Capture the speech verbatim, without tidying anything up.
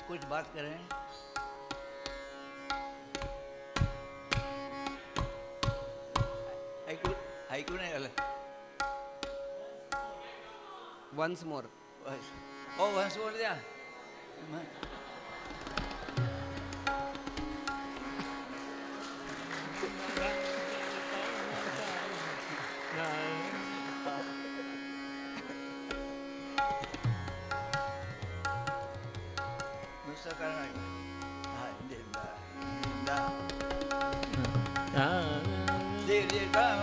कुछ बात करें। ऐकू ऐकू नाही आलं. Once more. ओ वन्स मोर द्या. नुसतं कारण हा दे दे दे